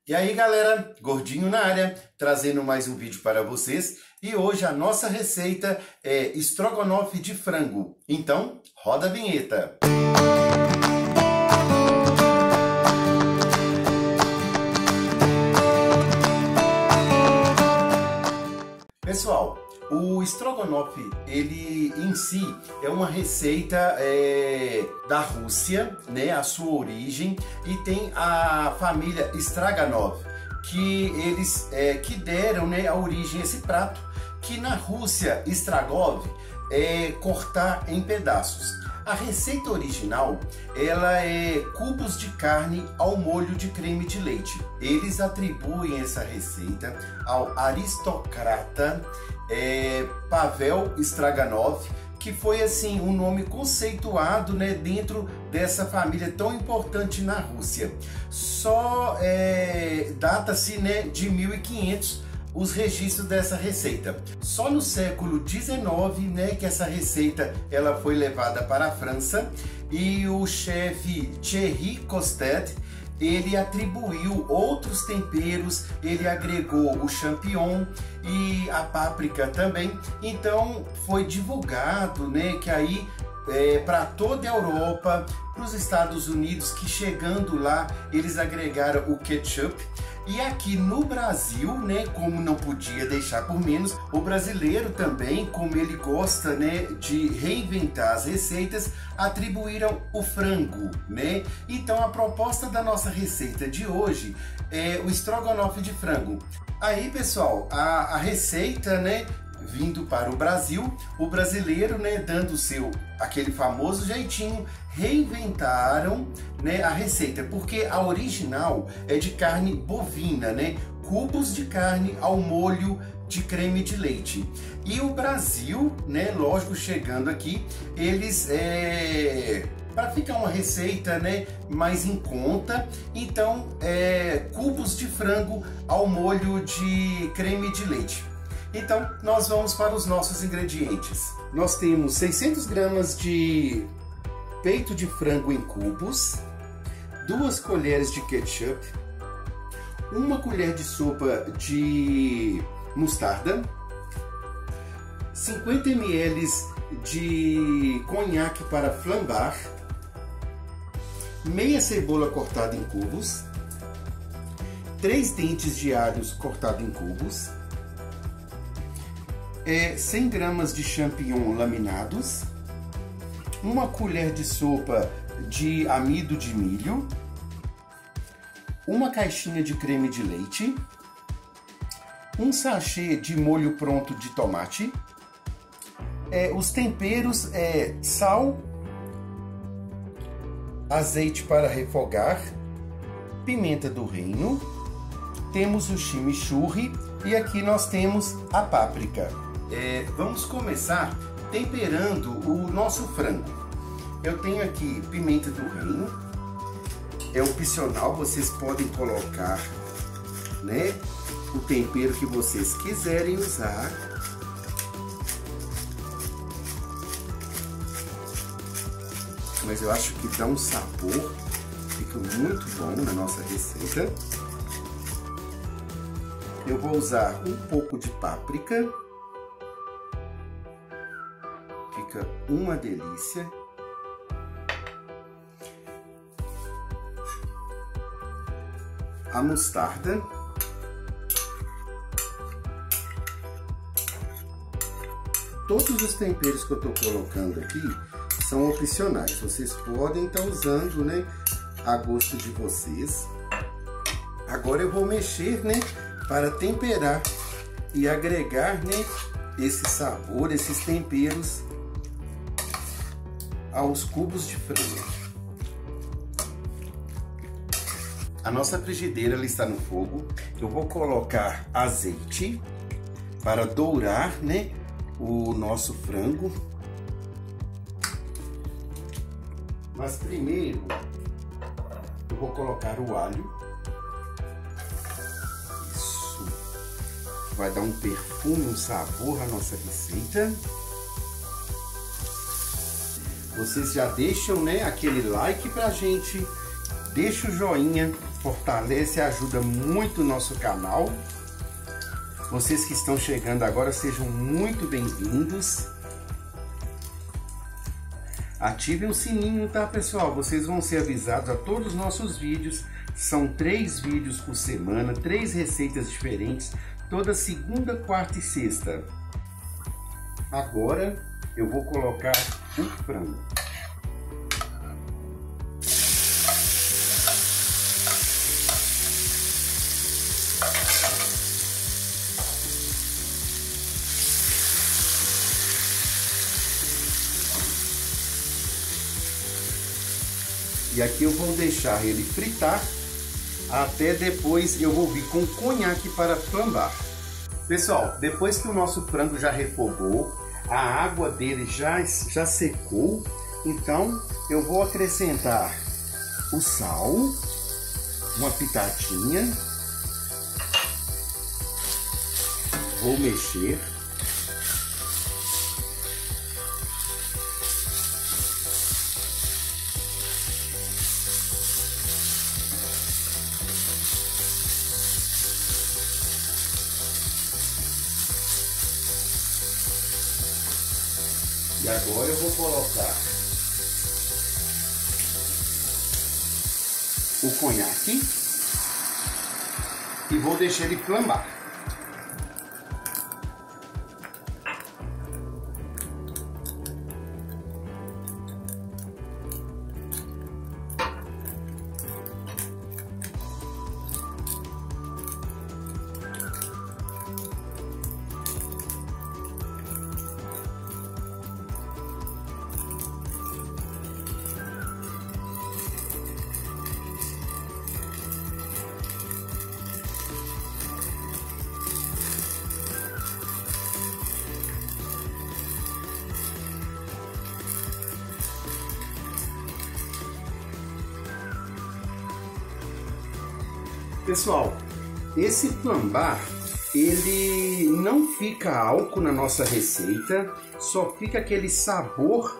E aí galera, Gordinho na área, trazendo mais um vídeo para vocês. E hoje a nossa receita é estrogonofe de frango. Então, roda a vinheta! Pessoal, o estrogonofe, ele em si é uma receita da Rússia, né, a sua origem, e tem a família Stroganov, que eles que deram, né, a origem a esse prato, que na Rússia, Stragov é cortar em pedaços. A receita original, ela é cubos de carne ao molho de creme de leite. Eles atribuem essa receita ao aristocrata Pavel Stroganov, que foi assim um nome conceituado, né, dentro dessa família tão importante na Rússia. Só data-se, né, de 1500 os registros dessa receita. Só no século XIX, né, que essa receita ela foi levada para a França, e o chefe Thierry Costet, ele atribuiu outros temperos, ele agregou o champignon e a páprica também. Então foi divulgado, né, que aí para toda a Europa, para os Estados Unidos, que chegando lá eles agregaram o ketchup. E aqui no Brasil, né, como não podia deixar por menos, o brasileiro também, como ele gosta, né, de reinventar as receitas, atribuíram o frango, né? Então a proposta da nossa receita de hoje é o estrogonofe de frango. Aí, pessoal, a receita, né, vindo para o Brasil, o brasileiro, né, dando aquele famoso jeitinho, reinventaram, né, a receita, porque a original é de carne bovina, né, cubos de carne ao molho de creme de leite. E o Brasil, né, lógico, chegando aqui, eles para ficar uma receita, né, mais em conta, então cubos de frango ao molho de creme de leite. Então, nós vamos para os nossos ingredientes. Nós temos 600 gramas de peito de frango em cubos, 2 colheres de ketchup, 1 colher de sopa de mostarda, 50 ml de conhaque para flambar, meia cebola cortada em cubos, 3 dentes de alhos cortados em cubos, 100 gramas de champignon laminados, 1 colher de sopa de amido de milho, 1 caixinha de creme de leite, 1 sachê de molho pronto de tomate, os temperos sal, azeite para refogar, pimenta do reino, temos o chimichurri e aqui nós temos a páprica. Vamos começar temperando o nosso frango. Eu tenho aqui pimenta do reino, é opcional, vocês podem colocar, né, o tempero que vocês quiserem usar. Mas eu acho que dá um sabor, fica muito bom na nossa receita. Eu vou usar um pouco de páprica. Fica uma delícia. A mostarda. Todos os temperos que eu estou colocando aqui são opcionais. Vocês podem estar usando, né, a gosto de vocês. Agora eu vou mexer, né, para temperar e agregar, né, esse sabor, esses temperos aos cubos de frango. A nossa frigideira ela está no fogo. Eu vou colocar azeite para dourar, né, o nosso frango. Mas primeiro eu vou colocar o alho. Isso vai dar um perfume, um sabor à nossa receita. Vocês já deixam, né, aquele like pra gente, deixa o joinha, fortalece e ajuda muito o nosso canal. Vocês que estão chegando agora, sejam muito bem-vindos. Ativem o sininho, tá, pessoal? Vocês vão ser avisados a todos os nossos vídeos. São 3 vídeos por semana, 3 receitas diferentes, toda segunda, quarta e sexta. Agora eu vou colocar o frango. E aqui eu vou deixar ele fritar até depois eu vou vir com conhaque para flambar. Pessoal, depois que o nosso frango já refogou, a água dele já secou, então eu vou acrescentar o sal, uma pitadinha, vou mexer. E agora eu vou colocar o conhaque e vou deixar ele flambar. Pessoal, esse flambar, ele não fica álcool na nossa receita, só fica aquele sabor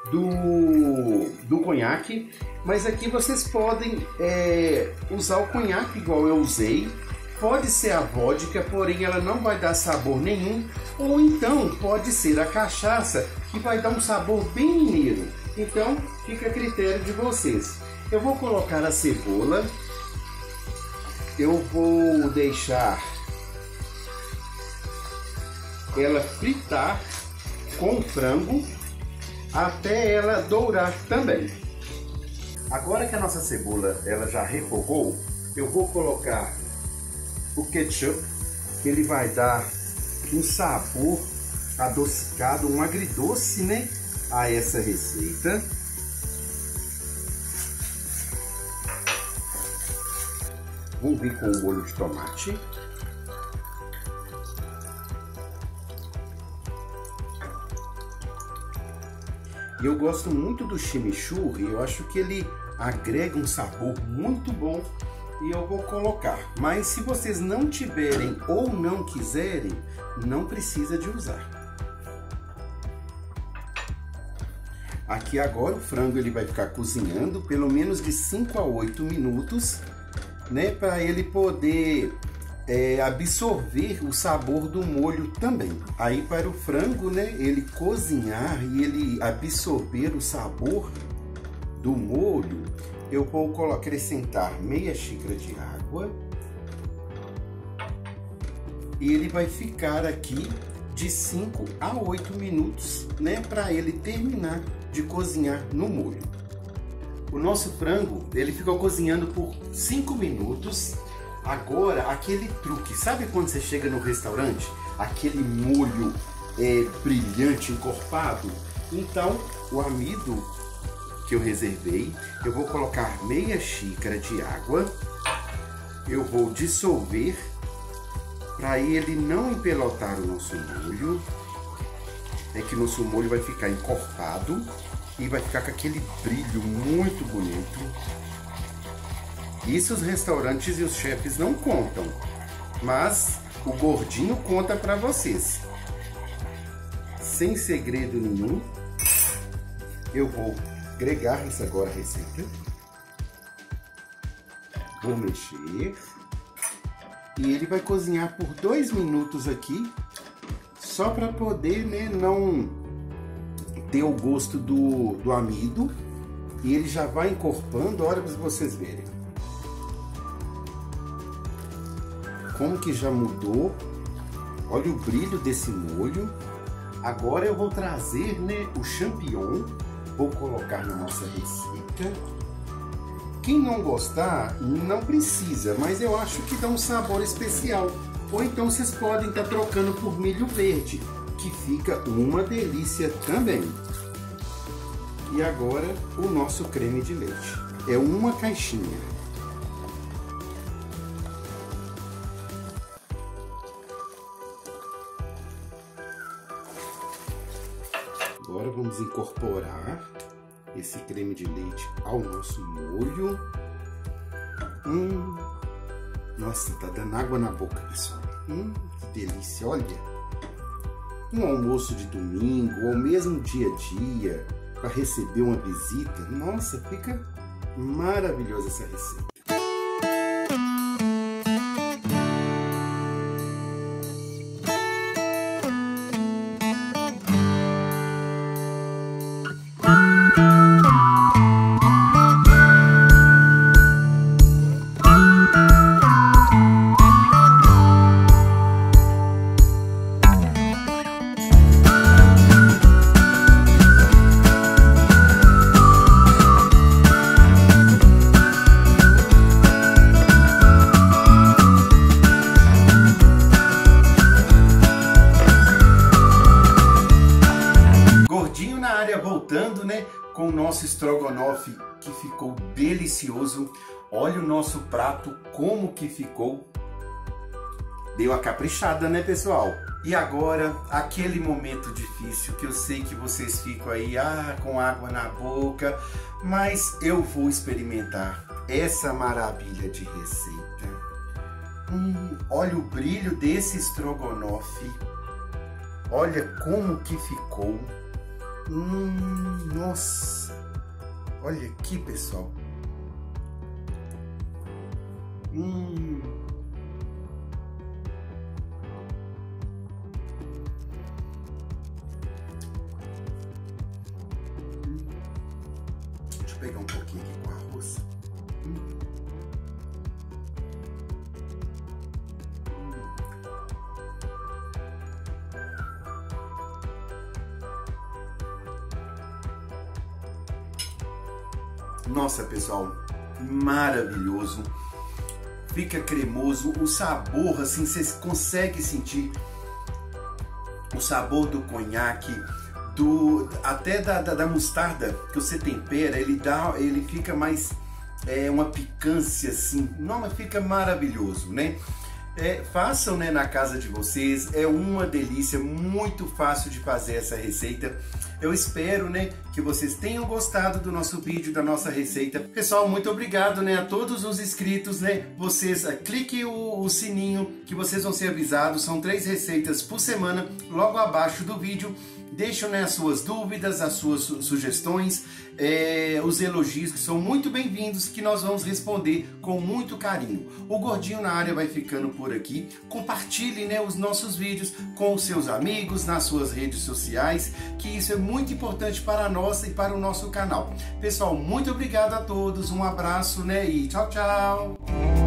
do conhaque, mas aqui vocês podem usar o conhaque igual eu usei, pode ser a vodka, porém ela não vai dar sabor nenhum, ou então pode ser a cachaça, que vai dar um sabor bem mineiro, então fica a critério de vocês. Eu vou colocar a cebola. Eu vou deixar ela fritar com o frango até ela dourar também. Agora que a nossa cebola ela já refogou, eu vou colocar o ketchup, que ele vai dar um sabor adocicado, um agridoce, né, a essa receita. Vou vir com o molho de tomate. E eu gosto muito do chimichurri, eu acho que ele agrega um sabor muito bom e eu vou colocar. Mas se vocês não tiverem ou não quiserem, não precisa de usar. Aqui agora o frango ele vai ficar cozinhando pelo menos de 5 a 8 minutos. Né, para ele poder absorver o sabor do molho também. Aí para o frango, né, ele cozinhar e ele absorver o sabor do molho, eu vou acrescentar meia xícara de água e ele vai ficar aqui de 5 a 8 minutos, né, para ele terminar de cozinhar no molho. O nosso frango, ele ficou cozinhando por 5 minutos. Agora, aquele truque, sabe quando você chega no restaurante? Aquele molho brilhante, encorpado? Então, o amido que eu reservei, eu vou colocar meia xícara de água. Eu vou dissolver, para ele não empelotar o nosso molho. É que nosso molho vai ficar encorpado. E vai ficar com aquele brilho muito bonito. Isso os restaurantes e os chefes não contam, mas o gordinho conta para vocês. Sem segredo nenhum, eu vou agregar isso agora a receita. Vou mexer. E ele vai cozinhar por 2 minutos aqui, só para poder, né, não ter o gosto do amido. E ele já vai encorpando, olha para vocês verem. Como que já mudou. Olha o brilho desse molho. Agora eu vou trazer, né, o champignon. Vou colocar na nossa receita. Quem não gostar, não precisa, mas eu acho que dá um sabor especial. Ou então vocês podem estar trocando por milho verde, que fica uma delícia também. E agora o nosso creme de leite. É uma caixinha. Agora vamos incorporar esse creme de leite ao nosso molho. Nossa, tá dando água na boca, pessoal. Que delícia, olha. Um almoço de domingo, ou mesmo dia a dia, para receber uma visita. Nossa, fica maravilhosa essa receita. Voltando, né, com o nosso estrogonofe que ficou delicioso. Olha o nosso prato como que ficou. Deu a caprichada, né, pessoal? E agora, aquele momento difícil que eu sei que vocês ficam aí com água na boca, mas eu vou experimentar essa maravilha de receita. Olha o brilho desse estrogonofe. Olha como que ficou. Nossa, olha aqui, pessoal. Deixa eu pegar um pouquinho aqui com arroz. Nossa, pessoal, maravilhoso. Fica cremoso, o sabor, assim, vocês conseguem sentir o sabor do conhaque, até da mostarda que você tempera, ele fica mais, uma picância assim. Não, mas fica maravilhoso, né? Façam, né, na casa de vocês, é uma delícia, muito fácil de fazer essa receita. Eu espero, né, que vocês tenham gostado do nosso vídeo, da nossa receita. Pessoal, muito obrigado, né, a todos os inscritos, né, vocês cliquem o sininho que vocês vão ser avisados. São 3 receitas por semana, logo abaixo do vídeo. Deixem, né, as suas dúvidas, as suas sugestões, os elogios, que são muito bem-vindos, que nós vamos responder com muito carinho. O Gordinho na Área vai ficando por aqui. Compartilhe, né, os nossos vídeos com os seus amigos, nas suas redes sociais, que isso é muito importante para nós e para o nosso canal. Pessoal, muito obrigado a todos, um abraço, né, e tchau, tchau!